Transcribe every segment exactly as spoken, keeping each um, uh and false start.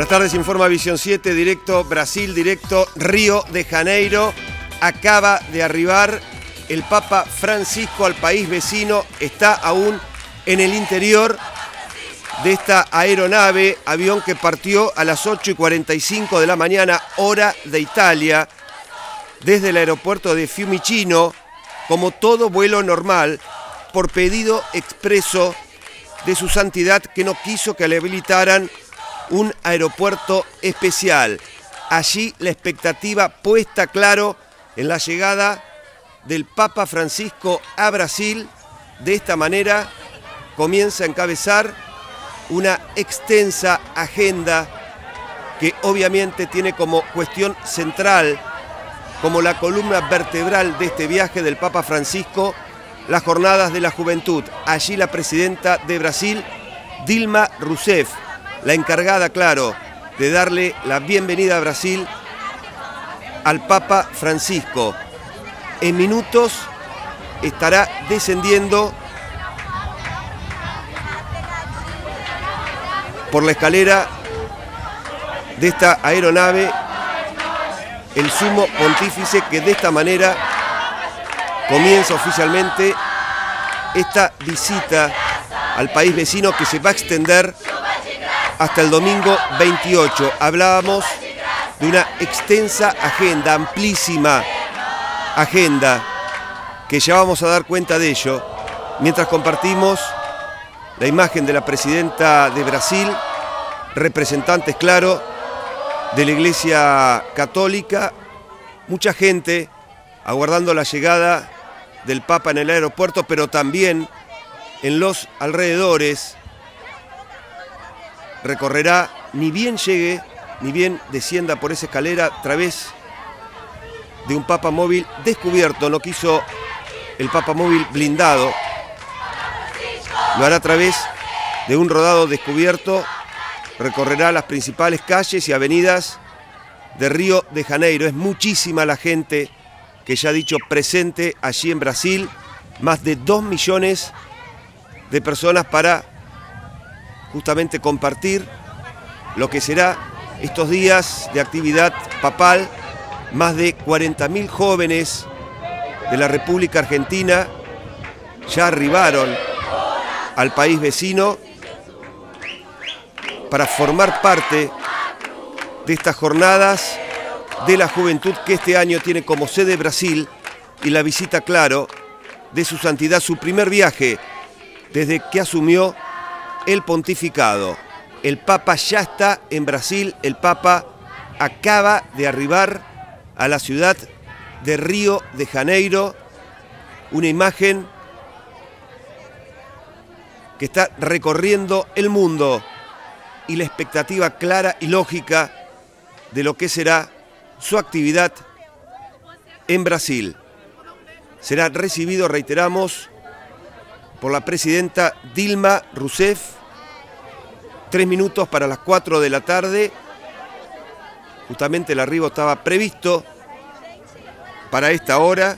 tardes, informa Visión siete, directo Brasil, directo Río de Janeiro. Acaba de arribar el Papa Francisco al país vecino, está aún en el interior de esta aeronave, avión que partió a las ocho y cuarenta y cinco de la mañana, hora de Italia, desde el aeropuerto de Fiumicino, como todo vuelo normal, por pedido expreso de su santidad, que no quiso que le habilitaran un aeropuerto especial. Allí la expectativa puesta, claro, en la llegada del Papa Francisco a Brasil. De esta manera comienza a encabezar una extensa agenda que obviamente tiene como cuestión central, como la columna vertebral de este viaje del Papa Francisco, las jornadas de la juventud. Allí la presidenta de Brasil, Dilma Rousseff, la encargada, claro, de darle la bienvenida a Brasil al Papa Francisco. En minutos estará descendiendo por la escalera de esta aeronave el sumo pontífice, que de esta manera comienza oficialmente esta visita al país vecino, que se va a extender hasta el domingo veintiocho. Hablábamos de una extensa agenda, amplísima agenda, que ya vamos a dar cuenta de ello, mientras compartimos la imagen de la presidenta de Brasil, representantes, claro, de la Iglesia Católica, mucha gente aguardando la llegada del Papa en el aeropuerto, pero también en los alrededores. Recorrerá, ni bien llegue, ni bien descienda por esa escalera, a través de un Papa móvil descubierto. No quiso el Papa móvil blindado, lo hará a través de un rodado descubierto. Recorrerá las principales calles y avenidas de Río de Janeiro. Es muchísima la gente que ya ha dicho presente allí en Brasil, más de dos millones de personas para justamente compartir lo que será estos días de actividad papal. Más de cuarenta mil jóvenes de la República Argentina ya arribaron al país vecino para formar parte de estas jornadas de la juventud, que este año tiene como sede Brasil, y la visita, claro, de su santidad, su primer viaje desde que asumió el pontificado. El Papa ya está en Brasil, el Papa acaba de arribar a la ciudad de Río de Janeiro, una imagen que está recorriendo el mundo, y la expectativa clara y lógica de lo que será su actividad en Brasil. Será recibido, reiteramos, por la presidenta Dilma Rousseff. Tres minutos para las cuatro de la tarde. Justamente el arribo estaba previsto para esta hora.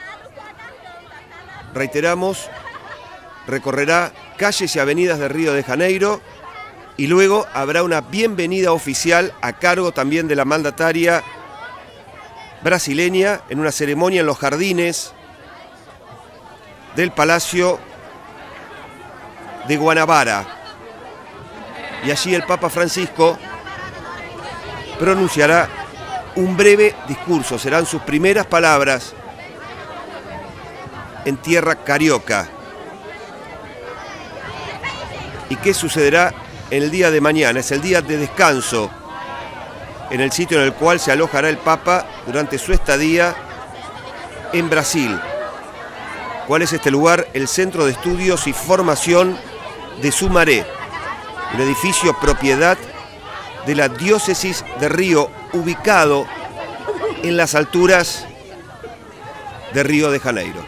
Reiteramos, recorrerá calles y avenidas de Río de Janeiro, y luego habrá una bienvenida oficial a cargo también de la mandataria brasileña, en una ceremonia en los jardines del Palacio de Guanabara. Y allí el Papa Francisco pronunciará un breve discurso. Serán sus primeras palabras en tierra carioca. ¿Y qué sucederá en el día de mañana? Es el día de descanso en el sitio en el cual se alojará el Papa durante su estadía en Brasil. ¿Cuál es este lugar? El Centro de Estudios y Formación de Sumaré, un edificio propiedad de la diócesis de Río, ubicado en las alturas de Río de Janeiro.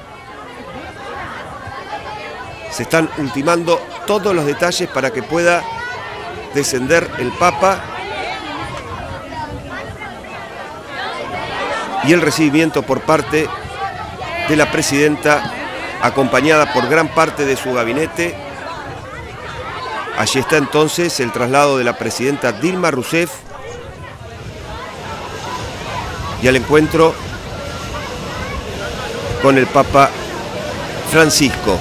Se están ultimando todos los detalles para que pueda descender el Papa, y el recibimiento por parte de la presidenta, acompañada por gran parte de su gabinete, Allí está entonces el traslado de la presidenta Dilma Rousseff y al encuentro con el Papa Francisco.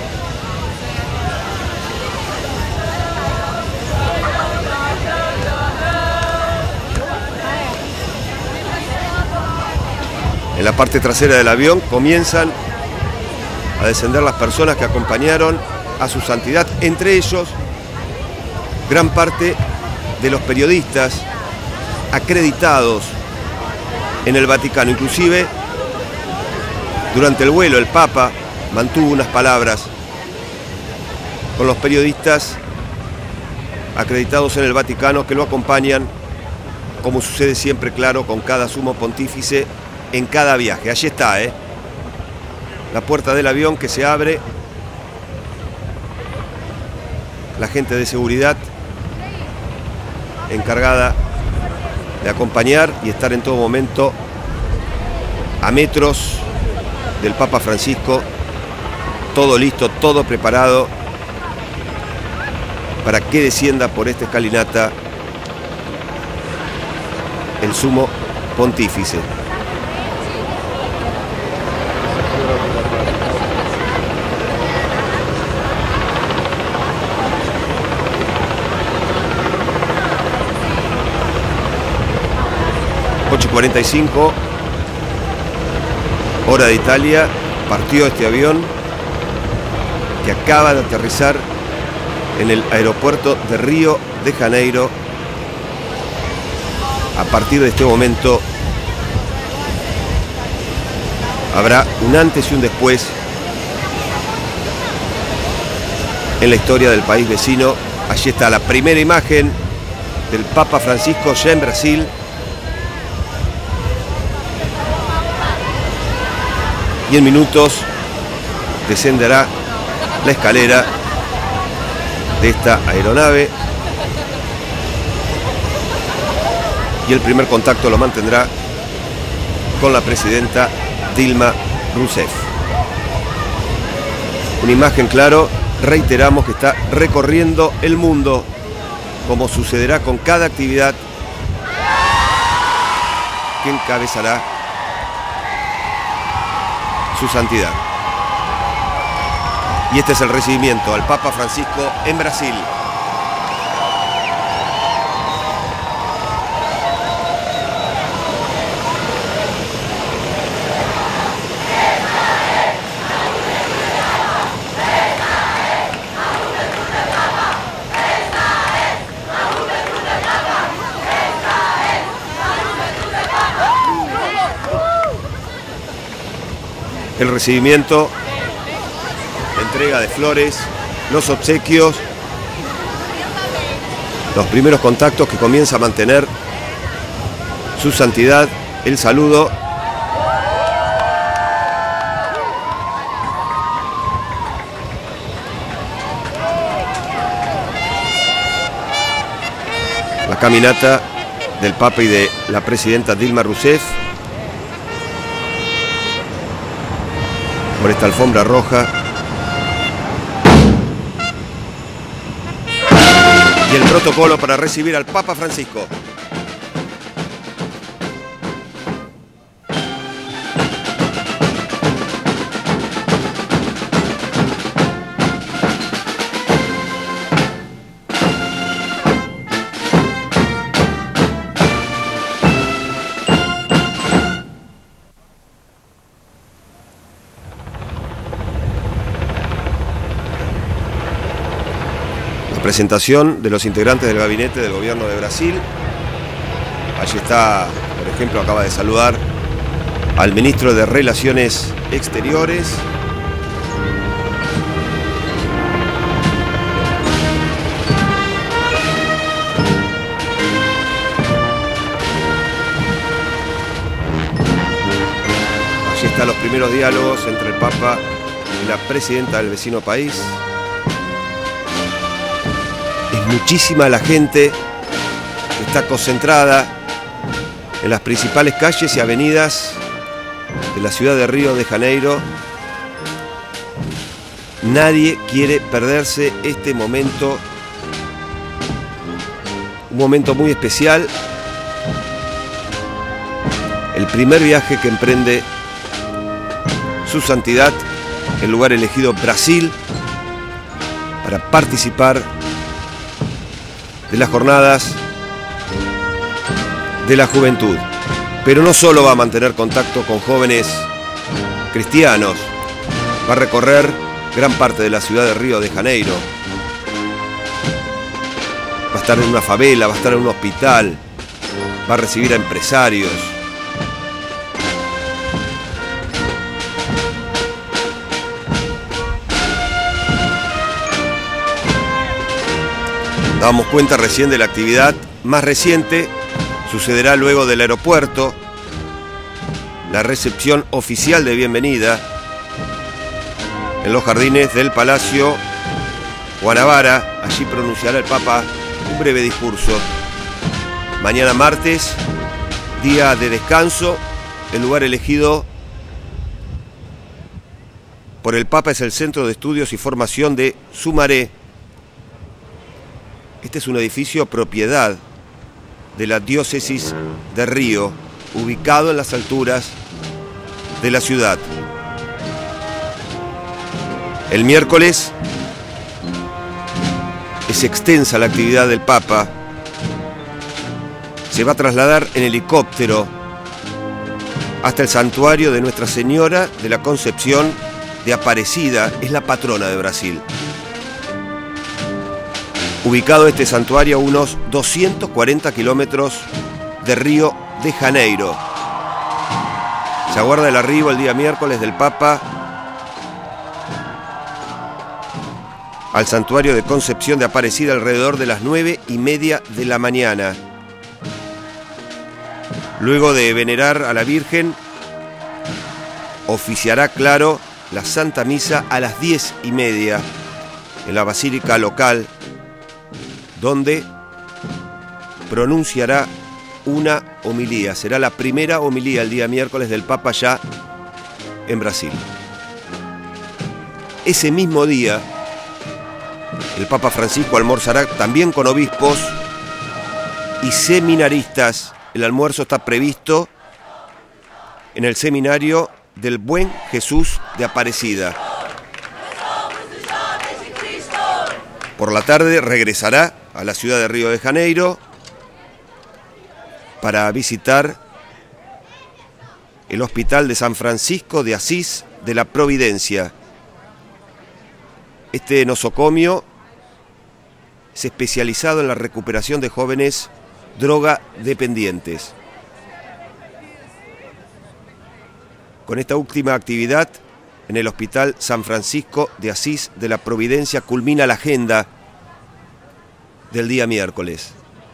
En la parte trasera del avión comienzan a descender las personas que acompañaron a su santidad, entre ellos gran parte de los periodistas acreditados en el Vaticano. Inclusive durante el vuelo el Papa mantuvo unas palabras con los periodistas acreditados en el Vaticano que lo acompañan, como sucede siempre, claro, con cada sumo pontífice en cada viaje. Allí está, ¿eh? La puerta del avión que se abre, la gente de seguridad encargada de acompañar y estar en todo momento a metros del Papa Francisco, todo listo, todo preparado para que descienda por esta escalinata el sumo pontífice. ocho y cuarenta y cinco, hora de Italia, partió este avión que acaba de aterrizar en el aeropuerto de Río de Janeiro. A partir de este momento habrá un antes y un después en la historia del país vecino. Allí está la primera imagen del Papa Francisco ya en Brasil. Y en minutos descenderá la escalera de esta aeronave y el primer contacto lo mantendrá con la presidenta Dilma Rousseff. Una imagen, claro, reiteramos, que está recorriendo el mundo, como sucederá con cada actividad que encabezará su santidad. Y este es el recibimiento al Papa Francisco en Brasil. El recibimiento, la entrega de flores, los obsequios, los primeros contactos que comienza a mantener su santidad, el saludo. La caminata del Papa y de la presidenta Dilma Rousseff por esta alfombra roja. Y el protocolo para recibir al Papa Francisco. Presentación de los integrantes del gabinete del gobierno de Brasil. Allí está, por ejemplo, acaba de saludar al ministro de Relaciones Exteriores. Allí están los primeros diálogos entre el Papa y la presidenta del vecino país. Es muchísima la gente que está concentrada en las principales calles y avenidas de la ciudad de Río de Janeiro. Nadie quiere perderse este momento Un momento muy especial. El primer viaje que emprende su santidad, el lugar elegido Brasil, para participar de las jornadas de la juventud. Pero no solo va a mantener contacto con jóvenes cristianos, va a recorrer gran parte de la ciudad de Río de Janeiro. Va a estar en una favela, va a estar en un hospital, va a recibir a empresarios. Damos cuenta recién de la actividad más reciente, sucederá luego del aeropuerto, la recepción oficial de bienvenida en los jardines del Palacio Guanabara. Allí pronunciará el Papa un breve discurso. Mañana martes, día de descanso, el lugar elegido por el Papa es el Centro de Estudios y Formación de Sumaré. Este es un edificio propiedad de la diócesis de Río, ubicado en las alturas de la ciudad. El miércoles es extensa la actividad del Papa. Se va a trasladar en helicóptero hasta el santuario de Nuestra Señora de la Concepción de Aparecida, es la patrona de Brasil. Ubicado este santuario a unos doscientos cuarenta kilómetros de Río de Janeiro. Se aguarda el arribo el día miércoles del Papa al santuario de Concepción de Aparecida alrededor de las nueve y media de la mañana. Luego de venerar a la Virgen, oficiará, claro, la Santa Misa a las diez y media en la basílica local, donde pronunciará una homilía. Será la primera homilía el día miércoles del Papa ya en Brasil. Ese mismo día, el Papa Francisco almorzará también con obispos y seminaristas. El almuerzo está previsto en el seminario del Buen Jesús de Aparecida. Por la tarde regresará a la ciudad de Río de Janeiro para visitar el Hospital de San Francisco de Asís de la Providencia. Este nosocomio es especializado en la recuperación de jóvenes drogadependientes. Con esta última actividad, en el Hospital San Francisco de Asís de la Providencia culmina la agenda del día miércoles.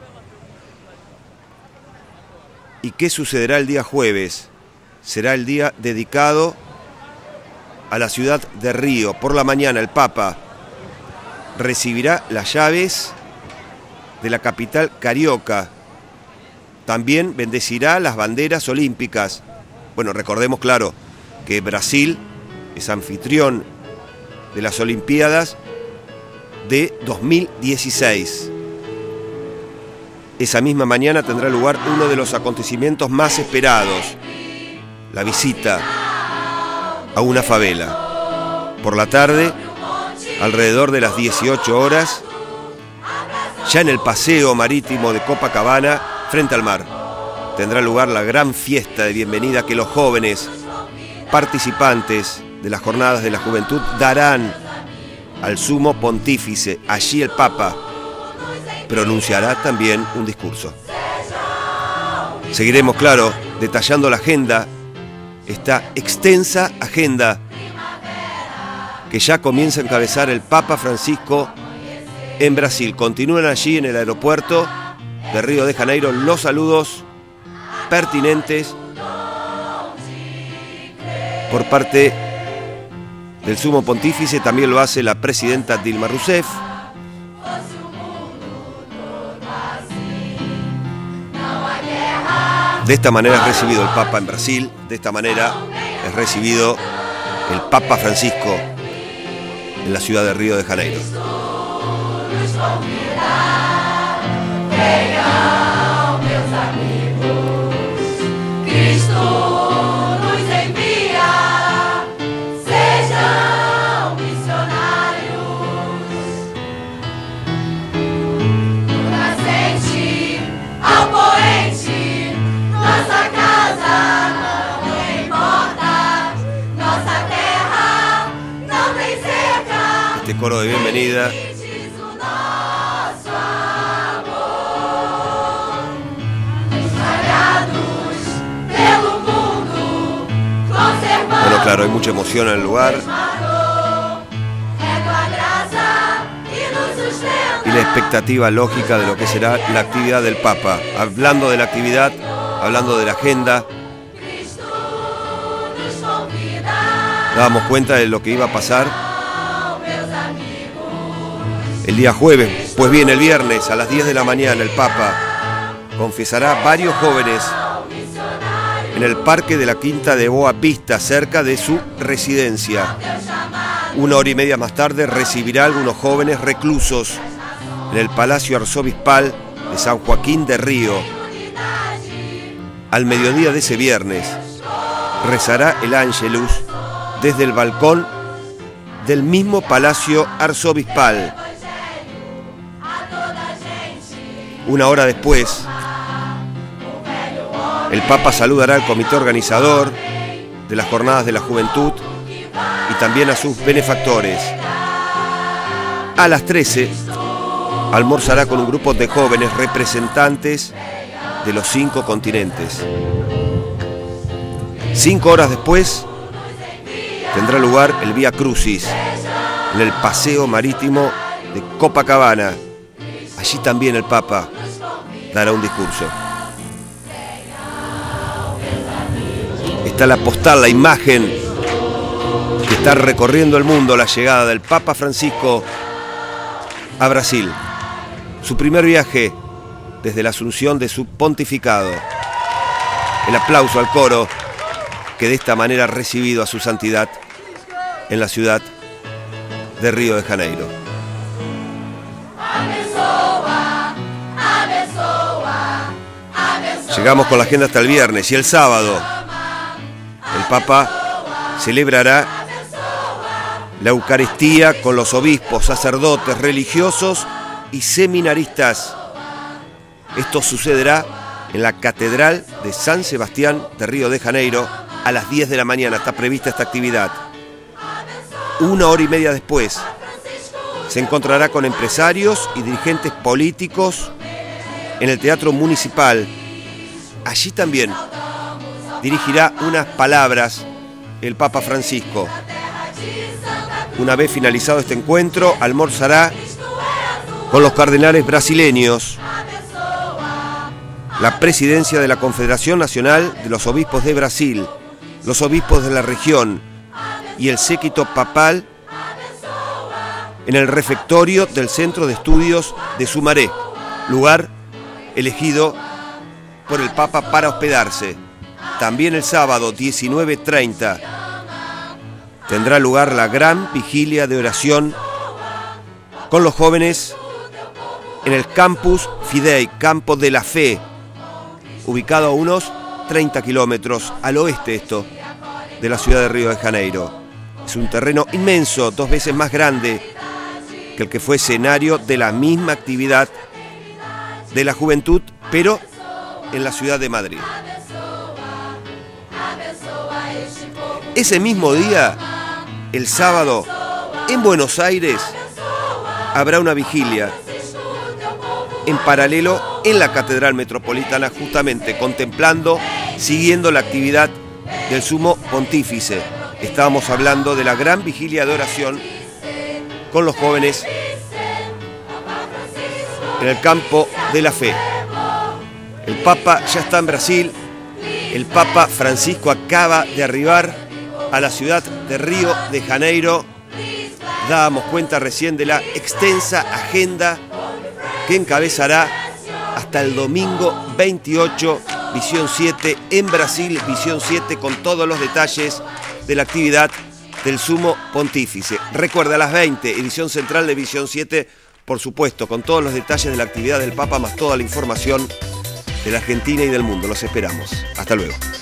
¿Y qué sucederá el día jueves? Será el día dedicado a la ciudad de Río. Por la mañana el Papa recibirá las llaves de la capital carioca. También bendecirá las banderas olímpicas. Bueno, recordemos, claro, que Brasil es anfitrión de las Olimpiadas de dos mil dieciséis. Esa misma mañana tendrá lugar uno de los acontecimientos más esperados, la visita a una favela. Por la tarde, alrededor de las dieciocho horas, ya en el paseo marítimo de Copacabana, frente al mar, tendrá lugar la gran fiesta de bienvenida que los jóvenes participantes de las jornadas de la juventud darán al sumo pontífice. Allí el Papa pronunciará también un discurso. Seguiremos, claro, detallando la agenda, esta extensa agenda que ya comienza a encabezar el Papa Francisco en Brasil. Continúan allí en el aeropuerto de Río de Janeiro los saludos pertinentes por parte del sumo pontífice. También lo hace la presidenta Dilma Rousseff. De esta manera es recibido el Papa en Brasil, de esta manera es recibido el Papa Francisco en la ciudad de Río de Janeiro. Venham, meus amigos, Cristo nos envia, sejam missionários. Do nascente ao poente, nossa casa não importa, nossa terra não tem cerca. Este coro de bienvenida Bueno, claro, hay mucha emoción en el lugar. Y la expectativa lógica de lo que será la actividad del Papa. Hablando de la actividad, hablando de la agenda. Dábamos cuenta de lo que iba a pasar el día jueves. Pues bien, el viernes a las diez de la mañana el Papa confesará varios jóvenes en el parque de la Quinta de Boa Vista, cerca de su residencia. Una hora y media más tarde recibirá a algunos jóvenes reclusos en el Palacio Arzobispal de San Joaquín de Río. Al mediodía de ese viernes rezará el Ángelus desde el balcón del mismo Palacio Arzobispal. Una hora después, el Papa saludará al comité organizador de las Jornadas de la Juventud y también a sus benefactores. A las trece, almorzará con un grupo de jóvenes representantes de los cinco continentes. Cinco horas después, tendrá lugar el Vía Crucis en el paseo marítimo de Copacabana. Allí también el Papa dará un discurso. Está la postal, la imagen que está recorriendo el mundo, la llegada del Papa Francisco a Brasil. Su primer viaje desde la asunción de su pontificado. El aplauso al coro que de esta manera ha recibido a su santidad en la ciudad de Río de Janeiro. Llegamos con la agenda hasta el viernes y el sábado el Papa celebrará la Eucaristía con los obispos, sacerdotes, religiosos y seminaristas. Esto sucederá en la Catedral de San Sebastián de Río de Janeiro a las diez de la mañana. Está prevista esta actividad. Una hora y media después se encontrará con empresarios y dirigentes políticos en el Teatro Municipal. Allí también dirigirá unas palabras el Papa Francisco. Una vez finalizado este encuentro, almorzará con los cardenales brasileños, la presidencia de la Confederación Nacional de los Obispos de Brasil, los obispos de la región y el séquito papal en el refectorio del Centro de Estudios de Sumaré, lugar elegido por el Papa para hospedarse. También el sábado diecinueve treinta tendrá lugar la gran vigilia de oración con los jóvenes en el Campus Fidei, Campo de la Fe, ubicado a unos treinta kilómetros al oeste esto de la ciudad de Río de Janeiro. Es un terreno inmenso, dos veces más grande que el que fue escenario de la misma actividad de la juventud, pero en la ciudad de Madrid. Ese mismo día, el sábado, en Buenos Aires, habrá una vigilia en paralelo en la Catedral Metropolitana, justamente contemplando, siguiendo la actividad del Sumo Pontífice. Estábamos hablando de la gran vigilia de oración con los jóvenes en el Campo de la Fe. El Papa ya está en Brasil. El Papa Francisco acaba de arribar a la ciudad de Río de Janeiro. Dábamos cuenta recién de la extensa agenda que encabezará hasta el domingo veintiocho, Visión siete en Brasil, Visión siete con todos los detalles de la actividad del Sumo Pontífice. Recuerda, a las veinte, edición central de Visión siete por supuesto, con todos los detalles de la actividad del Papa, más toda la información de la Argentina y del mundo. Los esperamos. Hasta luego.